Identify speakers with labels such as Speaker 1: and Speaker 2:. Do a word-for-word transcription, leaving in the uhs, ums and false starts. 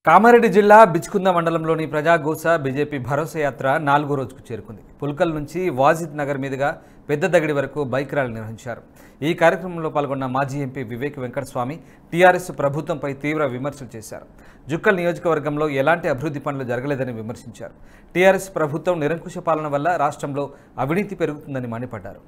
Speaker 1: కామారెడ్డి జిల్లా బిచ్కుంద మండలంలోని ప్రజాగోస బీజేపీ భరోసా యాత్ర నాలుగో రోజుకు చేరుకుంది. పుల్కల్ నుంచి వాజిద్ నగర్ మీదుగా పెద్ద దగడి వరకు బైక్ ర్యాలీ నిర్వహించారు. ఈ కార్యక్రమంలో పాల్గొన్న మాజీ ఎంపీ వివేక్ వెంకటస్వామి టీఆర్ఎస్ ప్రభుత్వంపై తీవ్ర విమర్శలు చేశారు. జుక్కల్ నియోజకవర్గంలో ఎలాంటి అభివృద్ధి పనులు జరగలేదని విమర్శించారు. టీఆర్ఎస్ ప్రభుత్వం నిరంకుశ పాలన వల్ల రాష్ట్రంలో అవినీతి పెరుగుతుందని మండిపడ్డారు.